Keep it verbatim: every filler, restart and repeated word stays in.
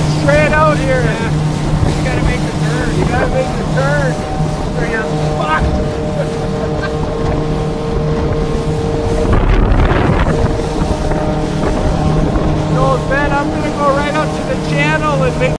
going straight out here. Yeah. You gotta make the turn. You gotta make the turn. Or you're fucked. So Ben, I'm gonna go right out to the channel and make